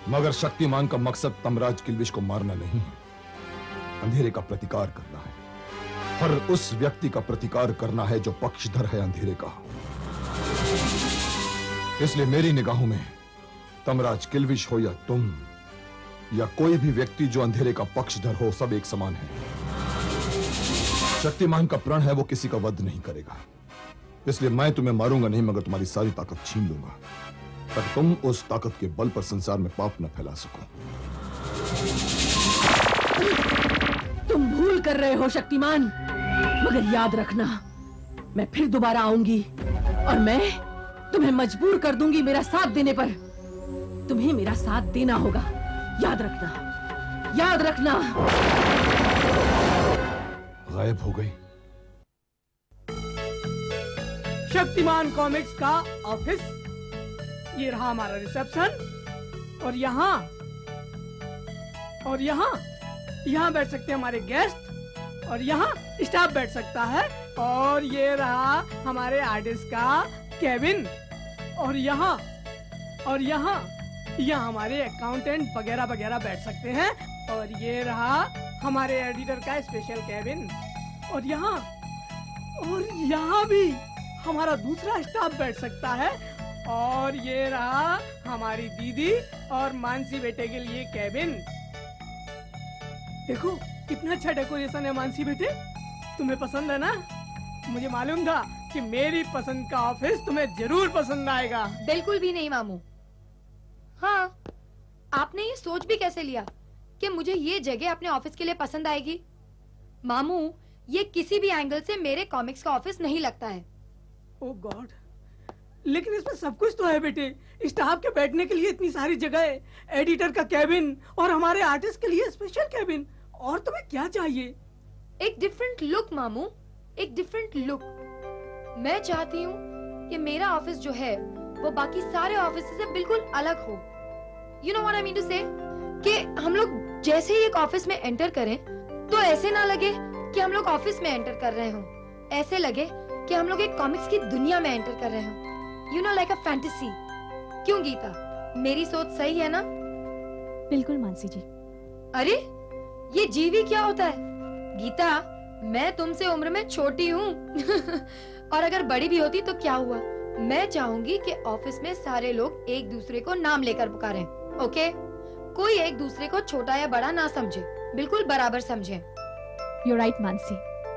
मगर शक्तिमान का मकसद तमराज किल्विश को मारना नहीं है, अंधेरे का प्रतिकार करना है। और उस व्यक्ति का प्रतिकार करना है जो पक्षधर है अंधेरे का। इसलिए मेरी निगाहों में तमराज किल्विश हो या तुम या कोई भी व्यक्ति जो अंधेरे का पक्षधर हो, सब एक समान है। शक्तिमान का प्रण है वो किसी का वध नहीं करेगा, इसलिए मैं तुम्हें मारूंगा नहीं, मगर तुम्हारी सारी ताकत छीन लूंगा ताकि तुम उस ताकत के बल पर संसार में पाप न फैला सको। तुम भूल कर रहे हो शक्तिमान, मगर याद रखना मैं फिर दोबारा आऊंगी और मैं तुम्हें मजबूर कर दूंगी मेरा साथ देने पर। तुम्हें मेरा साथ देना होगा, याद रखना, याद रखना। गायब हो गई। शक्तिमान कॉमिक्स का ऑफिस, ये रहा हमारा रिसेप्शन, और यहाँ बैठ सकते हैं हमारे गेस्ट, और यहाँ स्टाफ बैठ सकता है, और ये रहा हमारे आर्टिस्ट का केबिन, और यहाँ हमारे अकाउंटेंट वगैरह वगैरह बैठ सकते हैं, और ये रहा हमारे एडिटर का स्पेशल केबिन, और यहाँ भी हमारा दूसरा स्टाफ बैठ सकता है, और ये रहा हमारी दीदी और मानसी बेटे के लिए केबिन। देखो कितना अच्छा डेकोरेशन है मानसी बेटे, तुम्हें पसंद है ना? मुझे मालूम था कि मेरी पसंद का ऑफिस तुम्हें जरूर पसंद आएगा। बिल्कुल भी नहीं मामू। हाँ, आपने ये सोच भी कैसे लिया कि मुझे ये जगह अपने ऑफिस के लिए पसंद आएगी? मामू, ये किसी भी एंगल से मेरे कॉमिक्स का ऑफिस नहीं लगता है। ओह गॉड, लेकिन इसमें सब कुछ तो है बेटे। स्टाफ के बैठने के लिए इतनी सारी जगह, एडिटर का केबिन और हमारे आर्टिस्ट के लिए स्पेशल केबिन, और तुम्हें क्या चाहिए? एक डिफरेंट लुक मामू, एक डिफरेंट लुक। मैं चाहती हूँ कि मेरा ऑफिस जो है वो बाकी सारे ऑफिस से बिल्कुल अलग हो। You know what I mean to say? कि हम लोग जैसे ही एक ऑफिस में एंटर करें तो ऐसे ना लगे कि हम लोग ऑफिस में एंटर कर रहे हो, ऐसे लगे कि हम लोग एक कॉमिक्स की दुनिया में एंटर कर रहे हो। You know, like a fantasy. क्यों गीता, मेरी सोच सही है ना? बिल्कुल मानसी जी। अरे ये जीवी क्या होता है? गीता, मैं तुमसे उम्र में छोटी हूँ और अगर बड़ी भी होती तो क्या हुआ? मैं चाहूंगी कि ऑफिस में सारे लोग एक दूसरे को नाम लेकर पुकारें, ओके? कोई एक दूसरे को छोटा या बड़ा ना समझे, बिल्कुल बराबर समझे। You're right मानसी,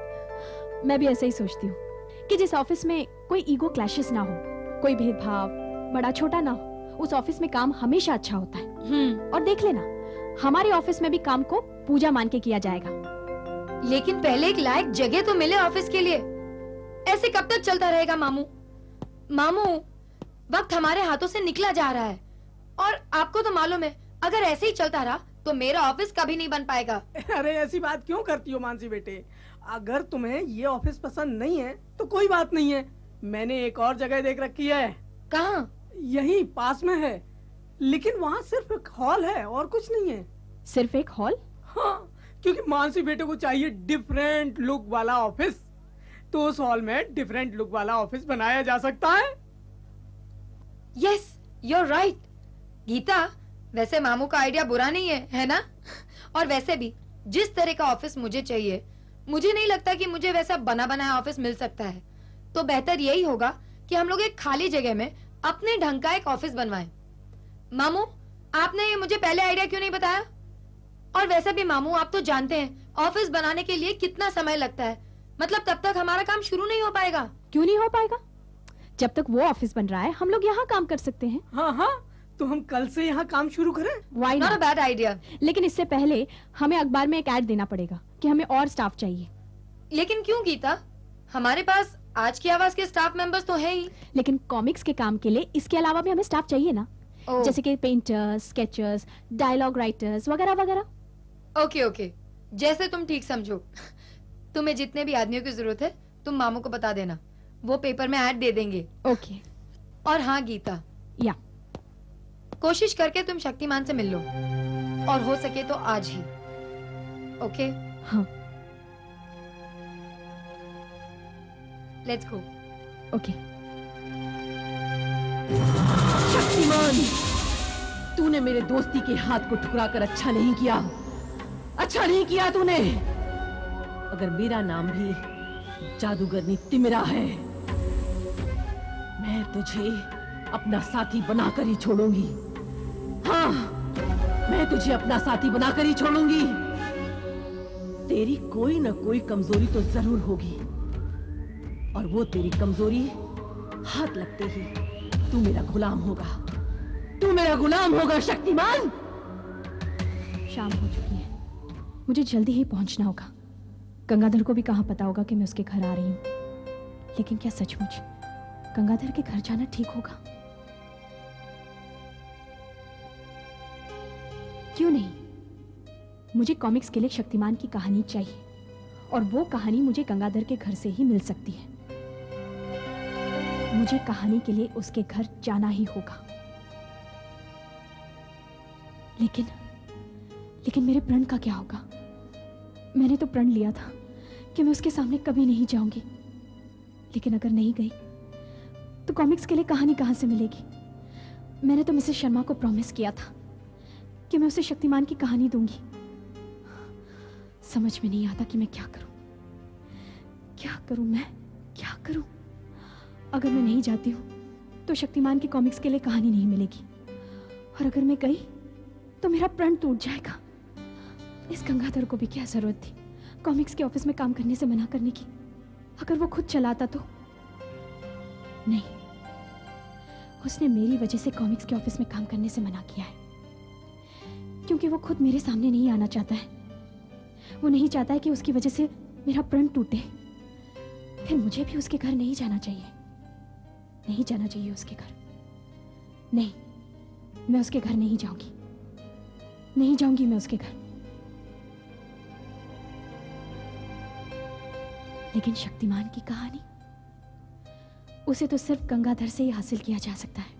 मैं भी ऐसा ही सोचती हूँ कि जिस ऑफिस में कोई ईगो क्लैशेस ना हो, कोई भेदभाव बड़ा छोटा ना हो, उस ऑफिस में काम हमेशा अच्छा होता है। और देख लेना, हमारे ऑफिस में भी काम को पूजा मान के किया जाएगा। लेकिन पहले एक लायक जगह तो मिले ऑफिस के लिए। ऐसे कब तक चलता रहेगा मामू? मामू, वक्त हमारे हाथों से निकला जा रहा है और आपको तो मालूम है, अगर ऐसे ही चलता रहा तो मेरा ऑफिस कभी नहीं बन पाएगा। अरे ऐसी बात क्यों करती हो मानसी बेटे? अगर तुम्हें ये ऑफिस पसंद नहीं है तो कोई बात नहीं है, मैंने एक और जगह देख रखी है। कहाँ? यहीं पास में है, लेकिन वहाँ सिर्फ एक हॉल है और कुछ नहीं है। सिर्फ एक हॉल? हाँ, क्योंकि मानसी बेटे को चाहिए डिफरेंट लुक वाला ऑफिस, तो उस हॉल में डिफरेंट लुक वाला ऑफिस बनाया जा सकता है। Yes, you're right। गीता, वैसे मामू का आइडिया बुरा नहीं है ना? और वैसे भी जिस तरह का ऑफिस मुझे चाहिए, मुझे नहीं लगता कि मुझे वैसा बना बनाया ऑफिस मिल सकता है। तो बेहतर यही होगा कि हम लोग एक खाली जगह में अपने ढंग का एक ऑफिस बनवाएं। मामू, आपने ये मुझे पहले आइडिया क्यों नहीं बताया? और वैसे भी मामू, आप तो जानते हैं ऑफिस बनाने के लिए कितना समय लगता है, मतलब तब तक हमारा काम शुरू नहीं हो पाएगा। क्यों नहीं हो पाएगा? जब तक वो ऑफिस बन रहा है हम लोग यहाँ काम कर सकते हैं। हाँ, तो हम कल से यहाँ काम शुरू करें। Why not a bad idea। लेकिन इससे पहले हमें अखबार में एक ऐड देना पड़ेगा कि हमें और स्टाफ चाहिए। लेकिन क्यों गीता? हमारे पास आज की आवाज के स्टाफ मेंबर्स तो हैं ही। लेकिन कॉमिक्स के काम के लिए इसके अलावा भी हमें स्टाफ चाहिए ना, जैसे कि पेंटर्स, स्केचर्स, डायलॉग राइटर्स वगैरह वगैरह। ओके, जैसे तुम ठीक समझो। तुम्हें जितने भी आदमियों की जरूरत है तुम मामू को बता देना, वो पेपर में ऐड दे देंगे। ओके। और हाँ गीता, या कोशिश करके तुम शक्तिमान से मिल लो, और हो सके तो आज ही। ओके? हाँ। Let's go. ओके। शक्तिमान, तूने मेरे दोस्ती के हाथ को ठुकरा कर अच्छा नहीं किया, अच्छा नहीं किया तूने। अगर मेरा नाम भी जादूगरनी तिमिरा है, मैं तुझे अपना साथी बनाकर ही छोड़ूंगी। हाँ, मैं तुझे अपना साथी बनाकर ही छोड़ूंगी। तेरी कोई ना कोई कमजोरी तो जरूर होगी, और वो तेरी कमजोरी हाथ लगते ही तू मेरा गुलाम होगा, तू मेरा गुलाम होगा शक्तिमान। शाम हो चुकी है, मुझे जल्दी ही पहुंचना होगा। गंगाधर को भी कहाँ पता होगा कि मैं उसके घर आ रही हूँ। लेकिन क्या सचमुच गंगाधर के घर जाना ठीक होगा? क्यों नहीं? मुझे कॉमिक्स के लिए शक्तिमान की कहानी चाहिए, और वो कहानी मुझे गंगाधर के घर से ही मिल सकती है। मुझे कहानी के लिए उसके घर जाना ही होगा। लेकिन मेरे प्रण का क्या होगा? मैंने तो प्रण लिया था कि मैं उसके सामने कभी नहीं जाऊंगी। लेकिन अगर नहीं गई तो कॉमिक्स के लिए कहानी कहां से मिलेगी? मैंने तो मिसेस शर्मा को प्रॉमिस किया था कि मैं उसे शक्तिमान की कहानी दूंगी। समझ में नहीं आता कि मैं क्या करूं, मैं क्या करूं? अगर मैं नहीं जाती हूं तो शक्तिमान की कॉमिक्स के लिए कहानी नहीं मिलेगी, और अगर मैं गई तो मेरा प्रण टूट जाएगा। इस गंगाधर को भी क्या जरूरत थी कॉमिक्स के ऑफिस में काम करने से मना करने की? अगर वो खुद चलाता तो। नहीं, उसने मेरी वजह से कॉमिक्स के ऑफिस में काम करने से मना किया है, क्योंकि वो खुद मेरे सामने नहीं आना चाहता है। वो नहीं चाहता है कि उसकी वजह से मेरा प्रण टूटे। फिर मुझे भी उसके घर नहीं जाना चाहिए, नहीं जाना चाहिए उसके घर। नहीं, मैं उसके घर नहीं जाऊंगी, नहीं जाऊंगी मैं उसके घर। लेकिन शक्तिमान की कहानी, उसे तो सिर्फ गंगाधर से ही हासिल किया जा सकता है।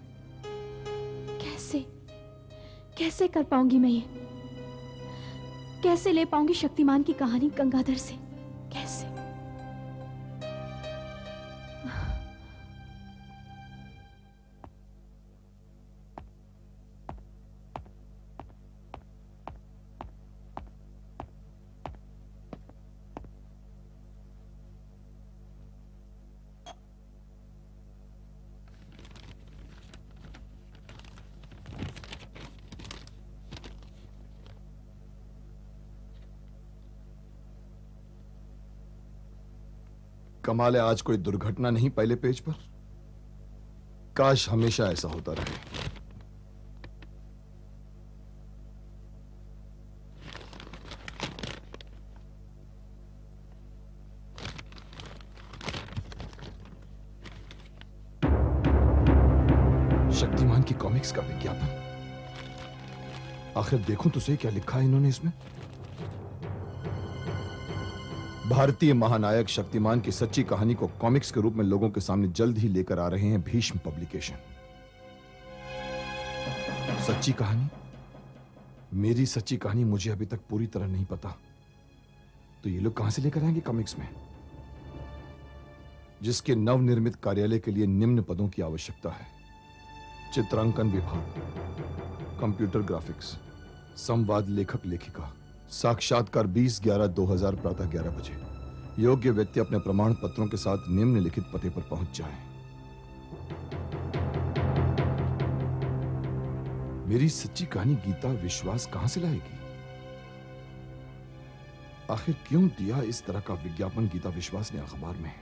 कैसे कर पाऊंगी मैं ये? कैसे ले पाऊंगी शक्तिमान की कहानी गंगाधर से? कैसे? कमाल है, आज कोई दुर्घटना नहीं पहले पेज पर। काश हमेशा ऐसा होता रहे। शक्तिमान की कॉमिक्स का विज्ञापन। आखिर देखूं तो सही क्या लिखा है इन्होंने इसमें। भारतीय महानायक शक्तिमान की सच्ची कहानी को कॉमिक्स के रूप में लोगों के सामने जल्द ही लेकर आ रहे हैं भीष्म पब्लिकेशन। सच्ची कहानी? मेरी सच्ची कहानी मुझे अभी तक पूरी तरह नहीं पता, तो ये लोग कहां से लेकर आएंगे कॉमिक्स में? जिसके नवनिर्मित कार्यालय के लिए निम्न पदों की आवश्यकता है: चित्रांकन विभाग, कंप्यूटर ग्राफिक्स, संवाद लेखक लेखिका, साक्षात्कार 20/11/2000 प्रातः 11 बजे। योग्य व्यक्ति अपने प्रमाण पत्रों के साथ निम्नलिखित पते पर पहुंच जाए। मेरी सच्ची कहानी गीता विश्वास कहां से लाएगी? आखिर क्यों दिया इस तरह का विज्ञापन गीता विश्वास ने अखबार में?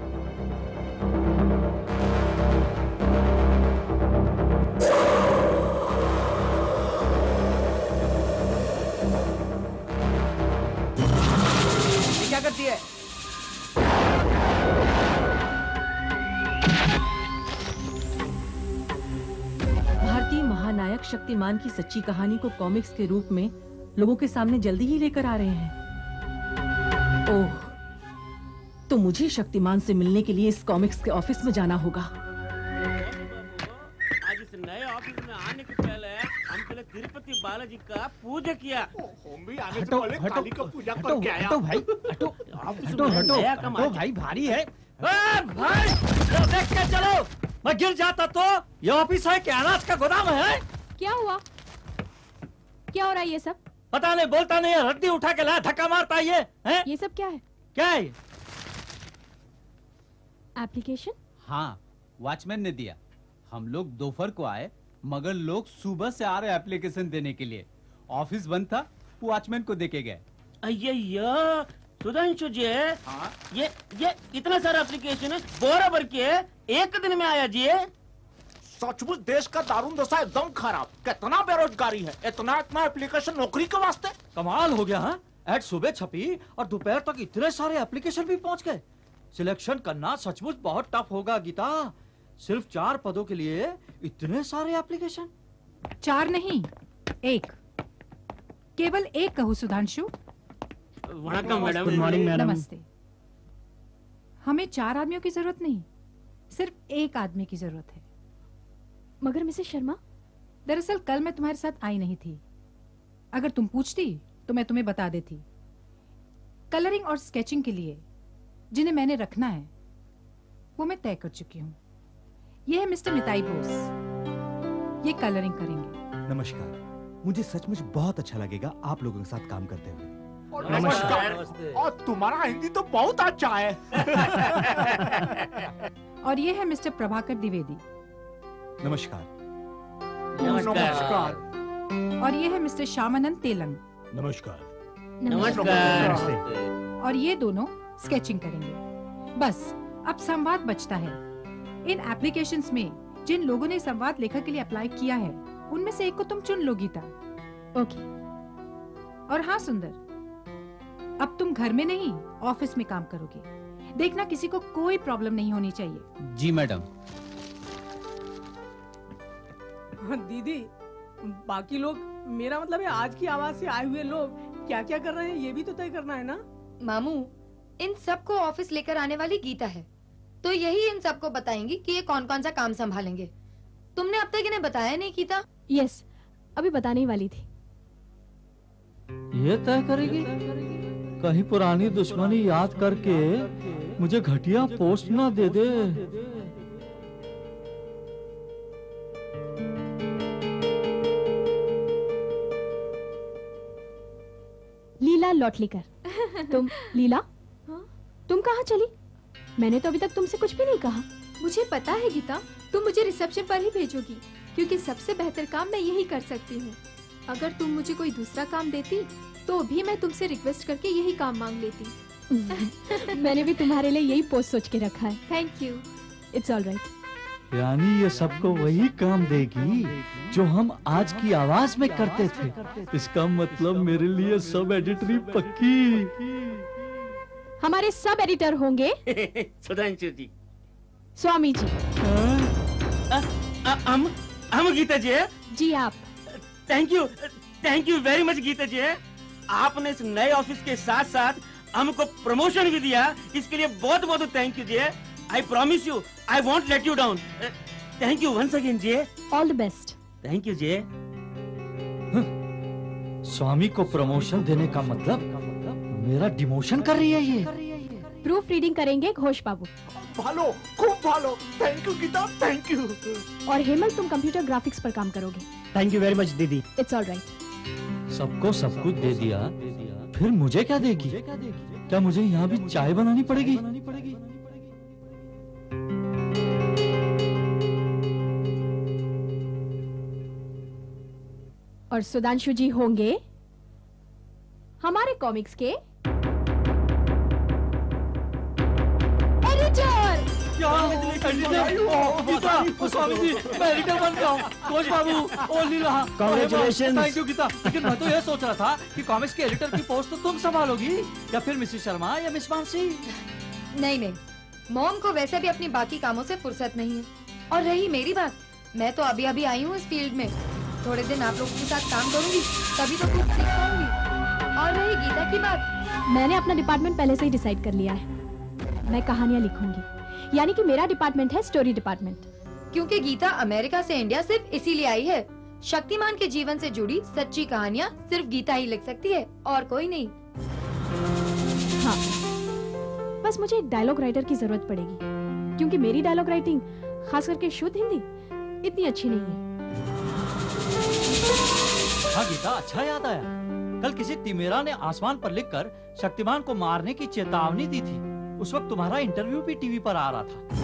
क्या करती है? भारतीय महानायक शक्तिमान की सच्ची कहानी को कॉमिक्स के रूप में लोगों के सामने जल्दी ही लेकर आ रहे हैं। ओह, तो मुझे शक्तिमान से मिलने के लिए इस कॉमिक्स के ऑफिस में जाना होगा। आज इस नए ऑफिस में आने के पहले हम पहले तिरुपति बालाजी का पूजा किया। हम भी आने से पहले काली का पूजा करके आया। हटो भाई, हटो हटो भाई, भारी है। भाई देख के चलो, मैं गिर जाता तो। ये ऑफिस है क्या अनाज का गोदाम है? क्या हुआ? क्या हो रहा है ये सब? पता नहीं, बोलता नहीं है, रद्दी उठा के ला, धक्का मारता है ये, हैं? ये सब क्या है? क्या है? एप्लीकेशन? हाँ, वॉचमैन ने दिया। हम लोग दोपहर को आए, मगर लोग सुबह से आ रहे एप्लीकेशन देने के लिए। ऑफिस बंद था, वॉचमैन को देके गए। अय्या सुधांशु जी, ये इतना सारा एप्लीकेशन है, बराबर के एक दिन में आया जी। सचमुच देश का दारुण दशा एकदम खराब। कितना बेरोजगारी है, इतना एप्लीकेशन नौकरी के वास्ते। कमाल हो गया। हाँ, एड सुबह छपी और दोपहर तक इतने सारे एप्लीकेशन भी पहुंच गए। सिलेक्शन करना सचमुच बहुत टफ होगा गीता। सिर्फ 4 पदों के लिए इतने सारे एप्लीकेशन। 4 नहीं, 1, केवल 1 कहूँ सुधांशु। वणकम मैडम। Good morning madam. नमस्ते। हमें 4 आदमियों की जरूरत नहीं, सिर्फ 1 आदमी की जरूरत है। मगर मिसेस शर्मा, दरअसल कल मैं तुम्हारे साथ आई नहीं थी। अगर तुम पूछती तो मैं तुम्हें बता देती। कलरिंग और स्केचिंग के लिए जिन्हें मैंने रखना है वो मैं तय कर चुकी हूँ। ये है मिस्टर मिताई बोस, ये कलरिंग करेंगे। नमस्कार, मुझे सचमुच बहुत अच्छा लगेगा आप लोगों के साथ काम करते हुए। नमस्कार। और तुम्हारा हिंदी तो बहुत अच्छा है। और ये है मिस्टर प्रभाकर द्विवेदी। नमस्कार। नमस्कार। और ये है मिस्टर श्यामानंद तेलंग। नमस्कार। नमस्कार। और ये दोनों स्केचिंग करेंगे। बस अब संवाद बचता है। इन एप्लीकेशंस में जिन लोगों ने संवाद लेखक के लिए अप्लाई किया है उनमें से एक को तुम चुन लो गीता। ओके। और हाँ सुंदर, अब तुम घर में नहीं ऑफिस में काम करोगे। देखना किसी को कोई प्रॉब्लम नहीं होनी चाहिए। जी मैडम। दीदी, बाकी लोग, मेरा मतलब है आज की आवाज से आए हुए लोग क्या क्या कर रहे हैं ये भी तो तय करना है ना। मामू, इन सबको ऑफिस लेकर आने वाली गीता है, तो यही इन सबको बताएंगी कि ये कौन कौन सा काम संभालेंगे। तुमने अब तक इन्हें बताया नहीं गीता? यस, अभी बताने ही वाली थी। ये तय करेगी? कहीं पुरानी दुश्मनी याद करके मुझे घटिया पोस्ट ना दे दे। लीला लौटलीकर। तुम लीला, तुम कहाँ चली? मैंने तो अभी तक तुमसे कुछ भी नहीं कहा। मुझे पता है गीता, तुम मुझे रिसेप्शन पर ही भेजोगी, क्योंकि सबसे बेहतर काम मैं यही कर सकती हूँ। अगर तुम मुझे कोई दूसरा काम देती तो भी मैं तुमसे रिक्वेस्ट करके यही काम मांग लेती। मैंने भी तुम्हारे लिए यही पोस्ट सोच के रखा है। Thank you. It's all right. यानी ये सबको वही काम देगी जो हम आज की आवाज में करते थे। इसका मतलब मेरे लिए सब एडिटरी पक्की। हमारे सब एडिटर होंगे सुधांशु जी। स्वामी जी। हम गीता जी। जी आप। Thank you very much Geeta ji. आपने इस नए ऑफिस के साथ साथ हमको प्रमोशन भी दिया, इसके लिए बहुत बहुत थैंक यू जी। I promise you I won't let you down. Thank you once again जी। All the best. Thank you जी। स्वामी को प्रमोशन देने का मतलब मेरा डिमोशन कर रही है ये। प्रूफ रीडिंग करेंगे घोष बाबू। भालो, खूब भालो। Thank you Geeta, thank you. और हेमल, तुम कंप्यूटर ग्राफिक्स पर काम करोगे। थैंक यू वेरी मच दीदी। It's all right. सबको सब कुछ दे दिया, फिर मुझे क्या देगी? क्या मुझे यहाँ भी चाय बनानी पड़ेगी? और सुधांशु जी होंगे हमारे कॉमिक्स के एडिटर। स्वामी जी, मैं एडिटर बन गया हूँ। घोष बाबू, ओ Leela, Congratulations। Thank you Geeta. लेकिन मैं तो ये सोच रहा था कि कॉमिक्स के एडिटर की पोस्ट तो तुम संभालोगी, या फिर मिसेस शर्मा या मिस मानसी। नहीं, मॉम को वैसे भी अपनी बाकी कामों से फुर्सत नहीं है। और रही मेरी बात, मैं तो अभी अभी आई हूँ इस फील्ड में। थोड़े दिन आप लोगों के साथ काम करूंगी, तभी तो कुछ सीख पाऊंगी। और रही गीता की बात, मैंने अपना डिपार्टमेंट पहले से ही डिसाइड कर लिया है। मैं कहानियां लिखूंगी, यानी कि मेरा डिपार्टमेंट है स्टोरी डिपार्टमेंट। क्योंकि गीता अमेरिका से इंडिया सिर्फ इसीलिए आई है। शक्तिमान के जीवन से जुड़ी सच्ची कहानियाँ सिर्फ गीता ही लिख सकती है, और कोई नहीं। हाँ, बस मुझे एक डायलॉग राइटर की जरूरत पड़ेगी, क्योंकि मेरी डायलॉग राइटिंग, खास करके शुद्ध हिंदी, इतनी अच्छी नहीं है। हाँ गीता, अच्छा याद आया। कल किसी तिमेरा ने आसमान पर लिखकर शक्तिमान को मारने की चेतावनी दी थी। उस वक्त तुम्हारा इंटरव्यू भी टीवी पर आ रहा था।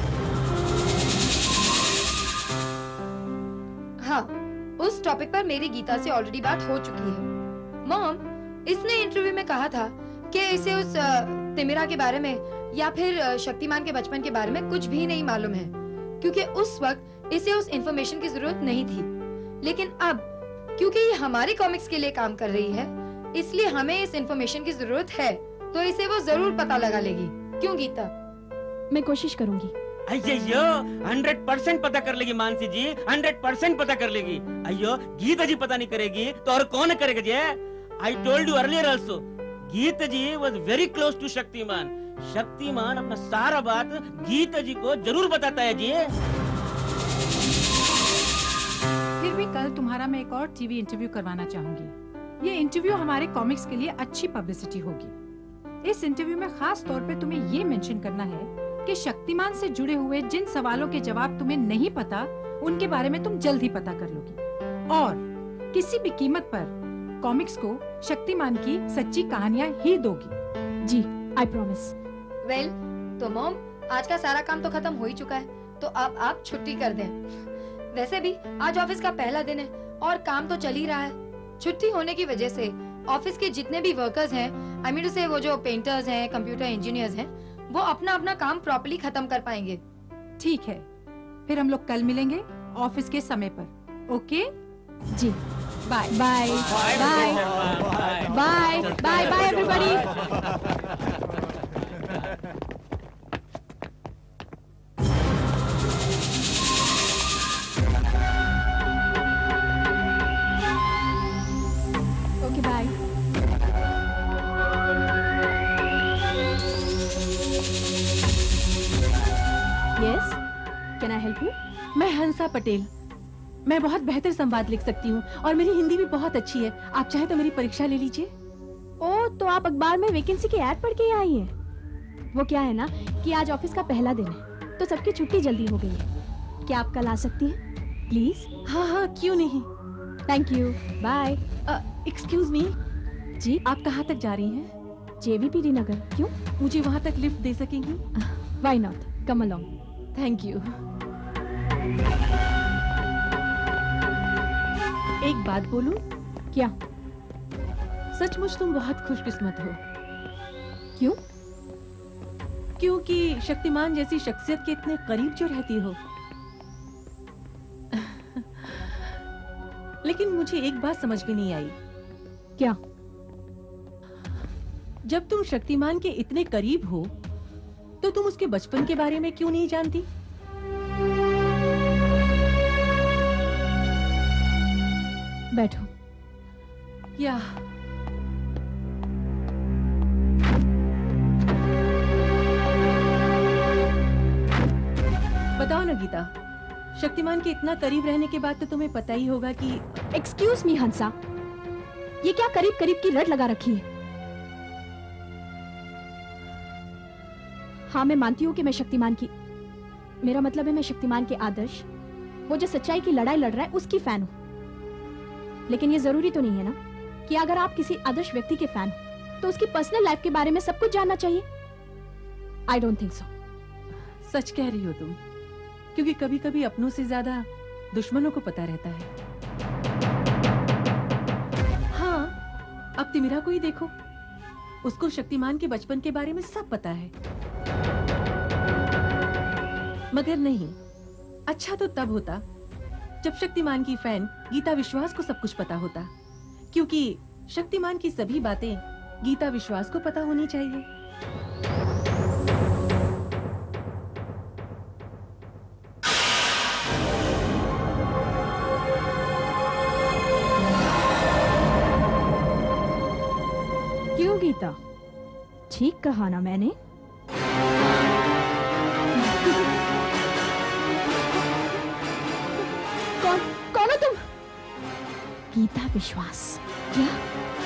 हाँ, उस टॉपिक पर मेरी गीता से ऑलरेडी बात हो चुकी है। मॉम, इसने इंटरव्यू में कहा था कि इसे उस तिमिरा के बारे में या फिर शक्तिमान के बचपन के बारे में कुछ भी नहीं मालूम है, क्योंकि उस वक्त इसे उस इंफॉर्मेशन की जरूरत नहीं थी। लेकिन अब क्योंकि ये हमारी कॉमिक्स के लिए काम कर रही है, इसलिए हमें इस इंफॉर्मेशन की जरूरत है, तो इसे वो जरूर पता लगा लेगी। क्यों गीता? मैं कोशिश करूंगी। अయ్యో 100% पता कर लेगी मानसी जी, 100% पता कर लेगी। अయ్యో गीता जी पता नहीं करेगी तो और कौन करेगा जी? I told you earlier also, Gita ji was very close to Shaktimaan. Shaktimaan अपना सारा बात गीता जी को जरूर बताता है जी। फिर भी कल तुम्हारा मैं एक और टीवी इंटरव्यू करवाना चाहूंगी। ये इंटरव्यू हमारे कॉमिक्स के लिए अच्छी पब्लिसिटी होगी। इस इंटरव्यू में खास तौर पे तुम्हें ये मेंशन करना है कि शक्तिमान से जुड़े हुए जिन सवालों के जवाब तुम्हें नहीं पता, उनके बारे में तुम जल्द ही पता कर लोगी, और किसी भी कीमत पर कॉमिक्स को शक्तिमान की सच्ची कहानियाँ ही दोगी। जी, आई प्रॉमिस। वेल, तो मॉम, आज का सारा काम तो खत्म हो ही चुका है, तो अब आप छुट्टी कर दें। वैसे भी आज ऑफिस का पहला दिन है और काम तो चल ही रहा है। छुट्टी होने की वजह से ऑफिस के जितने भी वर्कर्स हैं, आई मीन टू से वो जो पेंटर्स हैं, कंप्यूटर इंजीनियर्स हैं, वो अपना अपना काम प्रॉपर्ली खत्म कर पाएंगे। ठीक है, फिर हम लोग कल मिलेंगे ऑफिस के समय पर। ओके जी, bye bye bye bye bye bye everybody. Okay bye. Yes, can I help you? मैं हंसा पटेल। मैं बहुत बेहतर संवाद लिख सकती हूँ और मेरी हिंदी भी बहुत अच्छी है। आप चाहे तो मेरी परीक्षा ले लीजिए। ओ, तो आप अखबार में वैकेंसी की ऐड पढ़ के आई हैं। वो क्या है ना कि आज ऑफिस का पहला दिन है, तो सबकी छुट्टी जल्दी हो गई है। क्या आप कल आ सकती हैं प्लीज? हाँ हाँ, क्यों नहीं। Thank you, bye. Excuse me जी, आप कहाँ तक जा रही हैं? JVPD नगर। क्यों? मुझे वहाँ तक लिफ्ट दे सकेंगी? Why not, come along. Thank you. एक बात बोलूं? क्या? सचमुच तुम बहुत खुशकिस्मत हो। क्यों? क्योंकि शक्तिमान जैसी शख्सियत के इतने करीब जो रहती हो। लेकिन मुझे एक बात समझ में नहीं आई। क्या? जब तुम शक्तिमान के इतने करीब हो, तो तुम उसके बचपन के बारे में क्यों नहीं जानती? बैठो। क्या? बताओ ना गीता, शक्तिमान के इतना करीब रहने के बाद तो तुम्हें पता ही होगा कि। एक्सक्यूज मी हंसा, ये क्या करीब करीब की रट लगा रखी है? हाँ, मैं मानती हूँ कि मैं शक्तिमान की, मेरा मतलब है मैं शक्तिमान के आदर्श, वो जो सच्चाई की लड़ाई लड़ रहा है, उसकी फैन हूँ। लेकिन ये जरूरी तो नहीं है ना कि अगर आप किसी आदर्श व्यक्ति के फैन हो तो उसकी पर्सनल लाइफ के बारे में सब कुछ जानना चाहिए। I don't think so. सच कह रही हो तुम, क्योंकि कभी कभी अपनों से ज्यादा दुश्मनों को पता रहता है। हाँ, अब तिमिरा को ही देखो, उसको शक्तिमान के बचपन के बारे में सब पता है। मगर नहीं, अच्छा तो तब होता जब शक्तिमान की फैन गीता विश्वास को सब कुछ पता होता, क्योंकि शक्तिमान की सभी बातें गीता विश्वास को पता होनी चाहिए। क्यों गीता, ठीक कहा ना मैंने? कौन हो तुम? गीता विश्वास? क्या?